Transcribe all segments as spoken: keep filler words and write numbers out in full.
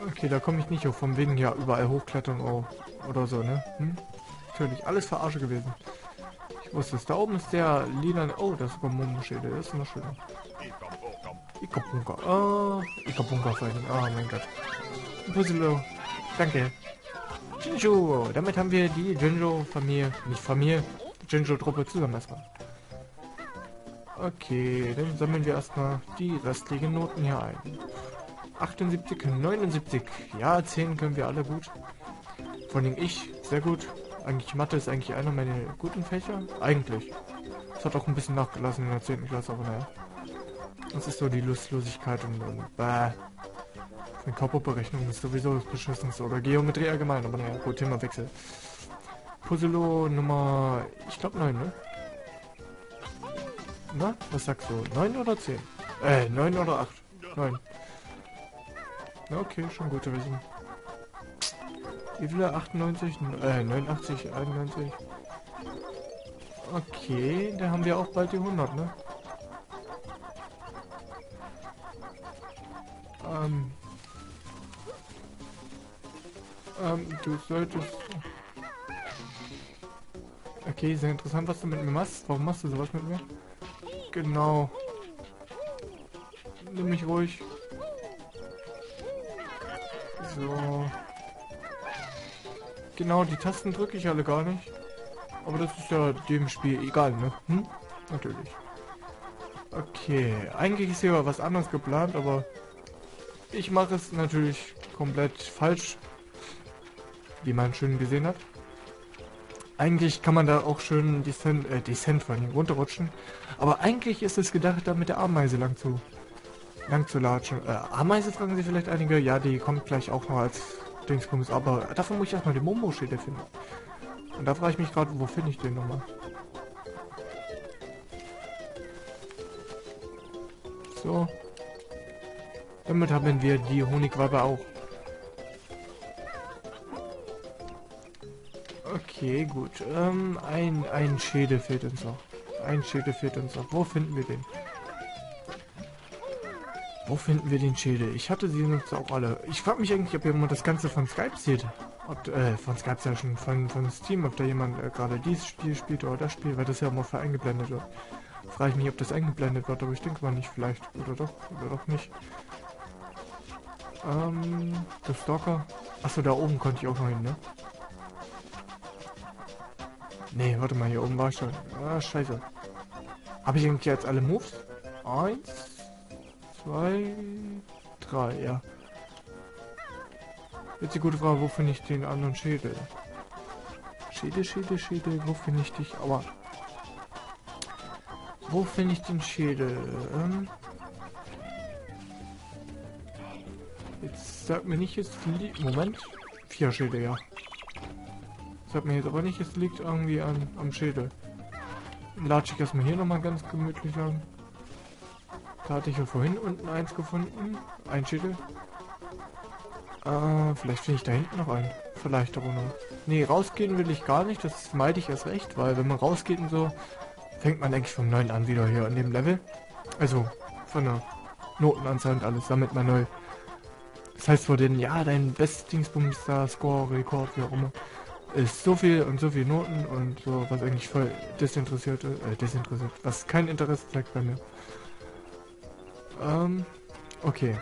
Okay, da komme ich nicht hoch, vom wegen ja überall hochklettern oh, oder so, ne? Hm? Natürlich, alles Verarsche gewesen. Ich wusste es. Da oben ist der lila... Oh, das ist sogar Momo-Schädel. Das ist noch schöner. Ika-Bunker. Oh, Ika-Bunker vor allem. Oh mein Gott. Puzzle. Danke. Jinjo. Damit haben wir die Jinjo-Familie, nicht Familie, die Jinjo-Truppe zusammen erstmal. Okay, dann sammeln wir erstmal die restlichen Noten hier ein. achtundsiebzig, neunundsiebzig. Ja, zehn können wir alle gut. Vor allem ich, sehr gut. Eigentlich Mathe ist eigentlich einer meiner guten Fächer. Eigentlich. Es hat auch ein bisschen nachgelassen in der zehnten Klasse, aber naja. Das ist so die Lustlosigkeit und, und bäh. Eine Körperberechnung ist sowieso das Beschissenste. Oder Geometrie allgemein, aber naja, gut, Themawechsel. Puzzle Nummer, ich glaube neun, ne? Na, was sagst du? neun oder zehn? Äh, neun oder acht? neun. Ja, okay, schon gut zu wissen. Wie viele? achtundneunzig? Äh, neunundachtzig, einundneunzig. Okay, da haben wir auch bald die hundert, ne? Ähm. Ähm, du solltest... Okay, sehr interessant, was du mit mir machst. Warum machst du sowas mit mir? Genau. Nimm mich ruhig. So. Genau, die Tasten drücke ich alle gar nicht. Aber das ist ja dem Spiel egal, ne? Hm? Natürlich. Okay, eigentlich ist hier was anderes geplant, aber ich mache es natürlich komplett falsch, wie man schön gesehen hat. Eigentlich kann man da auch schön Descent, äh, Descent vor allem runterrutschen, aber eigentlich ist es gedacht, da mit der Ameise lang zu, lang zu latschen. Äh, Ameise fragen Sie vielleicht einige, ja, die kommt gleich auch noch als Dingsbums, aber dafür muss ich erstmal den Momo-Schädel finden. Und da frage ich mich gerade, wo finde ich den nochmal? So. Damit haben wir die Honigwabe auch. Okay, gut. Ähm, ein, ein Schädel fehlt uns noch. Ein Schädel fehlt uns noch. Wo finden wir den? Wo finden wir den Schädel? Ich hatte sie uns auch alle. Ich frage mich eigentlich, ob jemand das Ganze von Skype sieht. Ob, äh, von Skype ja schon, von, von Steam, ob da jemand äh, gerade dieses Spiel spielt oder das Spiel, weil das ja immer für eingeblendet wird. Frage ich mich, ob das eingeblendet wird, aber ich denke mal nicht, vielleicht. Oder doch, oder doch nicht. Ähm, der Stalker. Achso, da oben konnte ich auch noch hin, ne? Nee, warte mal, hier oben war ich schon. Ah, scheiße. Habe ich eigentlich jetzt alle Moves? Eins, zwei, drei, ja. Jetzt die gute Frage, wo finde ich den anderen Schädel? Schädel, Schädel, Schädel, wo finde ich dich? Aua. Wo finde ich den Schädel? Ähm jetzt sagt mir nicht, es liegt... Moment. Vier Schädel, ja. Sagt mir jetzt aber nicht, es liegt irgendwie an, am Schädel. Latsche ich erstmal hier nochmal ganz gemütlich lang. Da hatte ich ja vorhin unten eins gefunden. Ein Schädel. Äh, vielleicht finde ich da hinten noch einen. Vielleicht aber noch. Nee, rausgehen will ich gar nicht. Das meide ich erst recht, weil wenn man rausgeht und so, fängt man eigentlich vom Neuen an wieder hier an dem Level. Also, von der Notenanzahl und alles, damit man neu. Das heißt vor den, ja, dein Best-Dingsbums da, Score, Rekord, wie auch immer, ist so viel und so viel Noten und so, was eigentlich voll desinteressiert, äh, desinteressiert, was kein Interesse zeigt bei mir. Ähm, okay.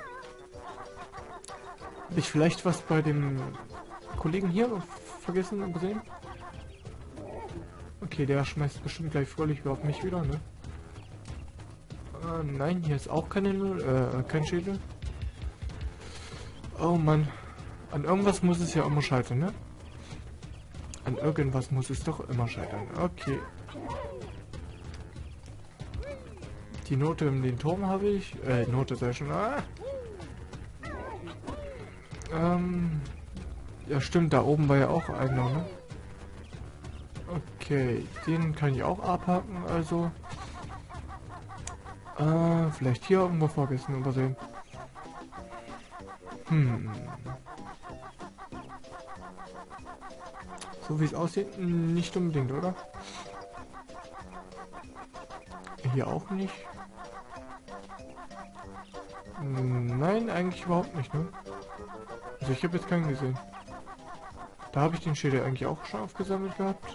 Habe ich vielleicht was bei dem Kollegen hier vergessen und gesehen? Okay, der schmeißt bestimmt gleich fröhlich auf mich wieder, ne? Äh, nein, hier ist auch keine, äh, kein Schädel. Oh Mann. An irgendwas muss es ja immer scheitern, ne? An irgendwas muss es doch immer scheitern. Okay. Die Note in den Turm habe ich. Äh, Note sei schon. Ah. Ähm. Ja, stimmt, da oben war ja auch einer, ne? Okay, den kann ich auch abhaken, also. Äh, vielleicht hier irgendwo vergessen, übersehen. Hm. So wie es aussieht, nicht unbedingt, oder? Hier auch nicht. Nein, eigentlich überhaupt nicht, ne? Also ich habe jetzt keinen gesehen. Da habe ich den Schädel eigentlich auch schon aufgesammelt gehabt.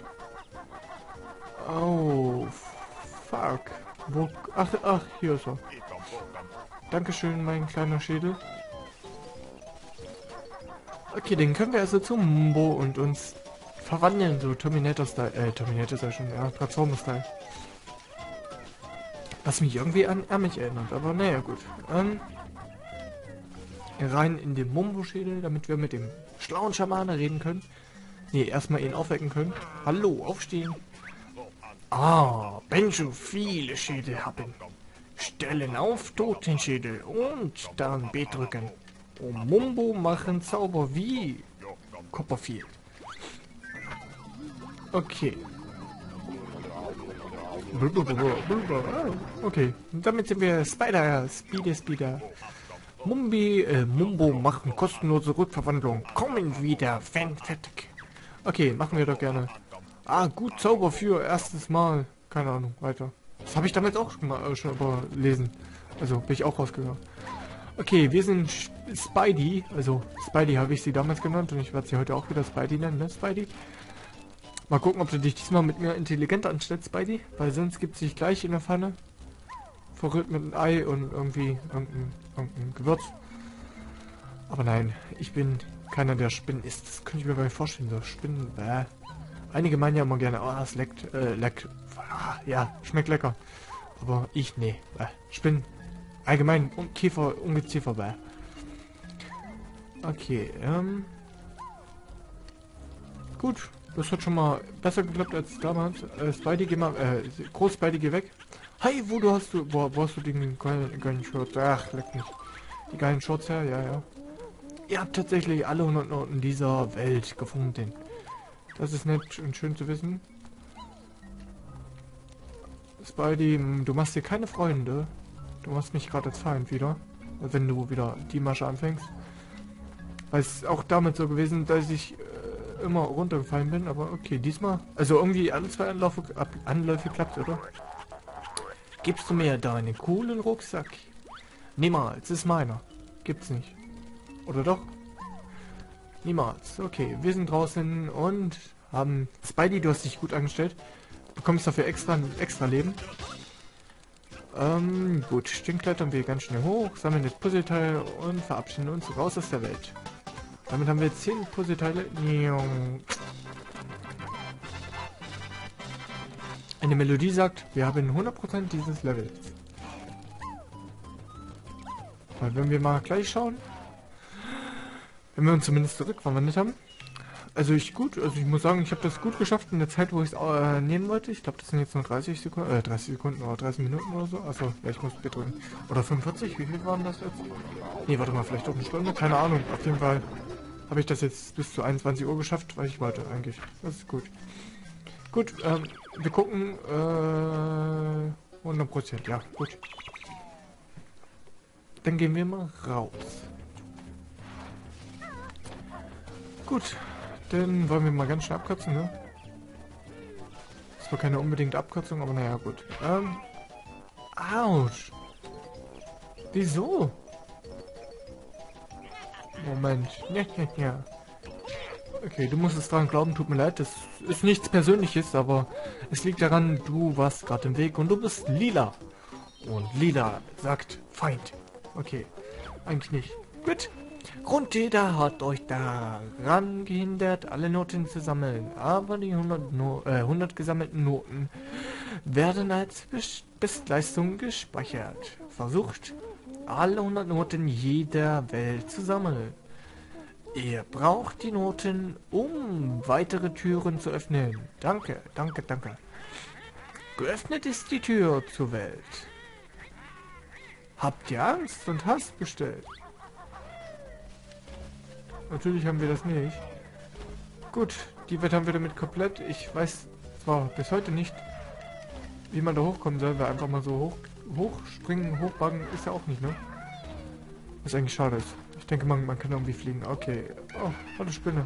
Oh, fuck. Wo, ach, ach, hier ist er. Dankeschön, mein kleiner Schädel. Okay, den können wir also zum Mumbo und uns verwandeln, so Terminator-Style. Äh, Terminator ist ja schon, ja, Transformer-Style. Was mich irgendwie an Ärmlich erinnert, aber naja, gut. Ähm, rein in den Mumbo-Schädel, damit wir mit dem schlauen Schamane reden können. Ne, erstmal ihn aufwecken können. Hallo, aufstehen. Ah, Benjo, viele Schädel haben. Stellen auf Totenschädel und dann B drücken. Und Mumbo machen Zauber wie Copperfield. Okay. Okay, damit sind wir Spider, Speeder, Speeder. Mumbi, äh, Mumbo machen kostenlose Rückverwandlung. Kommen wieder, Fan fertig. Okay, machen wir doch gerne. Ah, gut, Zauber für erstes Mal. Keine Ahnung, weiter. Das habe ich damals auch schon, mal, äh, schon überlesen. Also, bin ich auch rausgegangen. Okay, wir sind Spidey. Also, Spidey habe ich sie damals genannt und ich werde sie heute auch wieder Spidey nennen, ne, Spidey? Mal gucken, ob du dich diesmal mit mir intelligenter anstellst, Spidey. Weil sonst gibt es dich gleich in der Pfanne. Verrückt mit einem Ei und irgendwie irgendein, irgendein Gewürz. Aber nein, ich bin keiner, der Spinnen isst. Das könnte ich mir gar nicht vorstellen. So Spinnen, bäh. Einige meinen ja immer gerne, oh, es leckt, äh, leckt. Ah, ja, schmeckt lecker. Aber ich, nee. Bäh. Spinnen. Allgemein, un Käfer, Ungeziefer, bäh. Okay, ähm. Gut, das hat schon mal besser geklappt als damals. Äh, Spidey, geh mal, äh, Groß Spidey, geh weg. Hi, wo du hast du, wo, wo hast du den geilen, geilen Shorts? Ach, leck mich. Die geilen Shorts her, ja, ja. Ihr habt tatsächlich alle hundert Noten dieser Welt gefunden. Das ist nett und schön zu wissen. Spidey, du machst dir keine Freunde. Du machst mich gerade als Feind wieder. Wenn du wieder die Masche anfängst. Weil es auch damit so gewesen, dass ich äh, immer runtergefallen bin. Aber okay, diesmal. Also irgendwie alle zwei Anläufe, ab, Anläufe klappt, oder? Gibst du mir deinen coolen Rucksack? Niemals, ist meiner. Gibt's nicht. Oder doch? Niemals. Okay, wir sind draußen und haben... Spidey, du hast dich gut angestellt. Bekommst dafür extra, extra Leben. Ähm, gut. Den klettern wir ganz schnell hoch, sammeln das Puzzleteil und verabschieden uns raus aus der Welt. Damit haben wir zehn Puzzleteile. Eine Melodie sagt, wir haben hundert Prozent dieses Levels. Weil wenn wir mal gleich schauen, wenn wir uns zumindest zurückverwandelt haben. Also ich gut, also ich muss sagen, ich habe das gut geschafft in der Zeit, wo ich es äh, nehmen wollte. Ich glaube, das sind jetzt nur dreißig Sekunden, äh, dreißig Sekunden oder dreißig Minuten oder so. Achso, ja, ich muss B drücken. Oder fünfundvierzig, wie viel waren das jetzt? Nee, warte mal, vielleicht auch eine Stunde, keine Ahnung. Auf jeden Fall habe ich das jetzt bis zu einundzwanzig Uhr geschafft, weil ich wollte eigentlich. Das ist gut. Gut, ähm, wir gucken, äh, hundert Prozent, ja, gut. Dann gehen wir mal raus. Gut, dann wollen wir mal ganz schnell abkürzen, ne? Das war keine unbedingte Abkürzung, aber naja, gut. Ähm, ouch. Wieso? Moment. Ja, ja, ja. Okay, du musst es dran glauben, tut mir leid, das ist nichts Persönliches, aber es liegt daran, du warst gerade im Weg und du bist lila. Und lila sagt Feind. Okay, eigentlich nicht. Gut. Grundtäter hat euch daran gehindert, alle Noten zu sammeln, aber die hundert, no äh, hundert gesammelten Noten werden als Best Bestleistung gespeichert. Versucht, alle hundert Noten jeder Welt zu sammeln. Ihr braucht die Noten, um weitere Türen zu öffnen. Danke, danke, danke. Geöffnet ist die Tür zur Welt. Habt ihr Angst und Hass bestellt? Natürlich haben wir das nicht. Gut, die Welt haben wir damit komplett. Ich weiß zwar bis heute nicht, wie man da hochkommen soll, weil einfach mal so hoch, hochspringen, hochbagen ist ja auch nicht, ne? Was eigentlich schade ist. Ich denke, man, man kann irgendwie fliegen. Okay. Oh, hallo Spinne.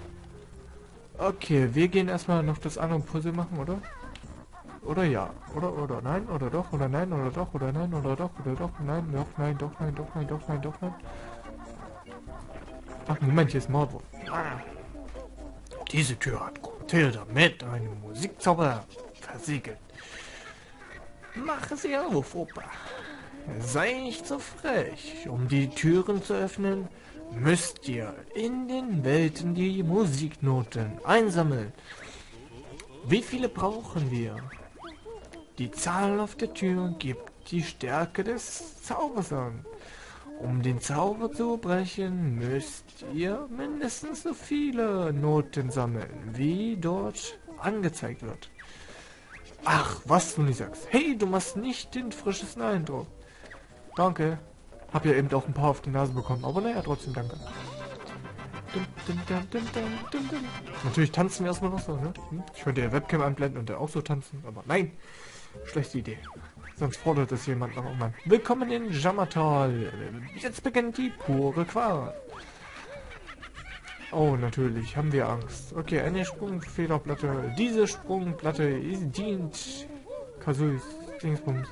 Okay, wir gehen erstmal noch das andere Puzzle machen, oder? Oder ja. Oder, oder nein, oder doch, oder nein, oder doch, oder nein, oder doch, oder doch, nein, doch, nein, doch, nein, doch, nein, doch, nein, doch, nein. Ach, Moment, hier ist Mordwurf. Ah. Diese Tür hat Gruntilda mit einem Musikzauber versiegelt. Mache sie auf, Opa. Sei nicht so frech. Um die Türen zu öffnen, müsst ihr in den Welten die Musiknoten einsammeln. Wie viele brauchen wir? Die Zahl auf der Tür gibt die Stärke des Zaubers an. Um den Zauber zu brechen, müsst ihr mindestens so viele Noten sammeln, wie dort angezeigt wird. Ach, was du nicht sagst. Hey, du machst nicht den frischesten Eindruck. Danke. Hab ja eben auch ein paar auf die Nase bekommen, aber naja, trotzdem danke. Dum, dum, dum, dum, dum, dum. Natürlich tanzen wir erstmal noch so, ne? Ich könnte ja Webcam anblenden und dann auch so tanzen, aber nein. Schlechte Idee. Sonst fordert es jemand noch irgendwann. Willkommen in Jammertal. Jetzt beginnt die pure Qual. Oh, natürlich, haben wir Angst. Okay, eine Sprungfederplatte. Diese Sprungplatte ist, dient Kasuis Dingsbums.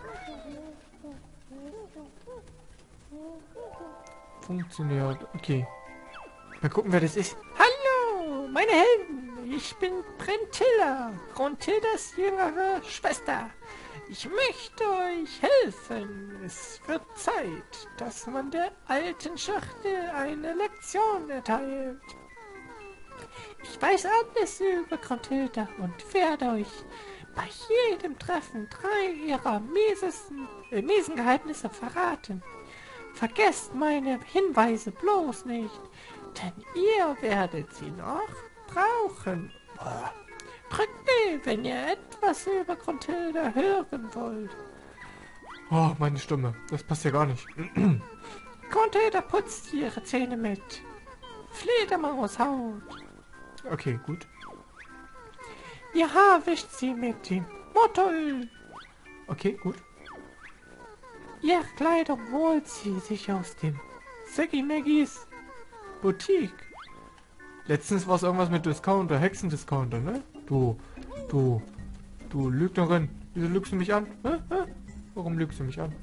Funktioniert. Okay. Mal gucken, wer das ist. Hallo, meine Helden. Ich bin Brentilla, Gruntildas jüngere Schwester. Ich möchte euch helfen. Es wird Zeit, dass man der alten Schachtel eine Lektion erteilt. Ich weiß alles über Gruntilda und werde euch bei jedem Treffen drei ihrer miesesten, äh, miesen Geheimnisse verraten. Vergesst meine Hinweise bloß nicht, denn ihr werdet sie noch brauchen. Drückt B, wenn ihr etwas über Gruntilda hören wollt. Oh, meine Stimme. Das passt ja gar nicht. Gruntilda putzt ihre Zähne mit Fledermaushaut. Okay, gut. Ihr Haar wischt sie mit dem Motoröl. Okay, gut. Ihre Kleidung holt sie sich aus dem Saggy Maggies Boutique. Letztens war es irgendwas mit Discounter, Hexendiscounter, ne? Du, du, du Lügnerin. Wieso lügst du mich an? Hä? Hä? Warum lügst du mich an?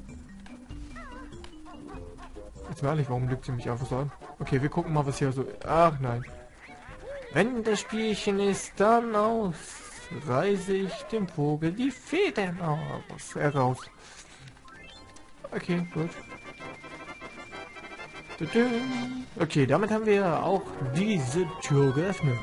Jetzt mal ehrlich, warum lügt sie mich einfach so an? Okay, wir gucken mal, was hier so... Ach nein. Wenn das Spielchen ist, dann aus. Reiße ich dem Vogel die Federn aus, heraus. Okay, gut. Okay, damit haben wir auch diese Tür geöffnet.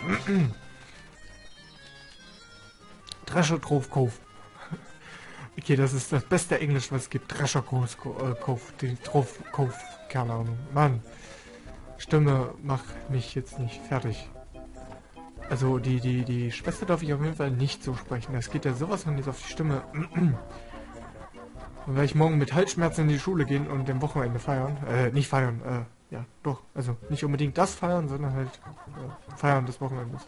Treasure Trove Cove. Okay, das ist das beste Englisch, was es gibt. Treasure Cove, die Trove Cove, keine Ahnung. Mann, Stimme macht mich jetzt nicht fertig. Also die, die, die Schwester darf ich auf jeden Fall nicht so sprechen. Das geht ja sowas von jetzt auf die Stimme. Dann werde ich morgen mit Halsschmerzen in die Schule gehen und am Wochenende feiern. Äh, nicht feiern, äh, ja, doch. Also nicht unbedingt das feiern, sondern halt äh, feiern des Wochenendes.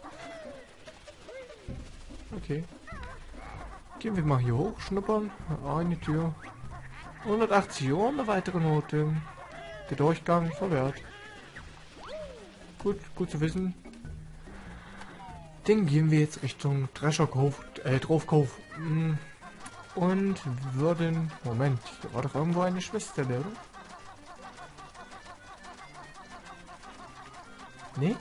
Okay. Gehen wir mal hier hoch, schnuppern. Eine Tür. hundertachtzig Uhr, eine weitere Note. Der Durchgang verwehrt. Gut, gut zu wissen. Dann gehen wir jetzt Richtung Treasure Cove, äh, Trove Cove. Und würden... Moment, da war doch irgendwo eine Schwester, oder? Nee?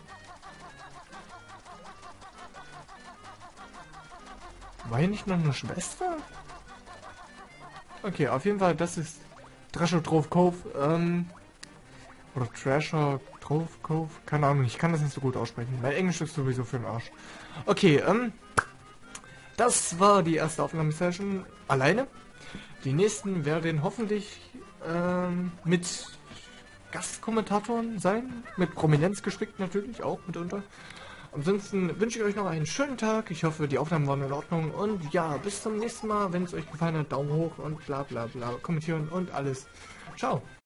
War hier nicht noch eine Schwester? Okay, auf jeden Fall, das ist Treasure Trove Cove, ähm... Oder Treasure Trove Cove? Keine Ahnung, ich kann das nicht so gut aussprechen. Mein Englisch ist sowieso für den Arsch. Okay, ähm... das war die erste Aufnahmesession alleine. Die nächsten werden hoffentlich ähm, mit Gastkommentatoren sein. Mit Prominenz gespickt natürlich, auch mitunter. Ansonsten wünsche ich euch noch einen schönen Tag. Ich hoffe, die Aufnahmen waren in Ordnung. Und ja, bis zum nächsten Mal. Wenn es euch gefallen hat, Daumen hoch und bla bla bla. Kommentieren und alles. Ciao.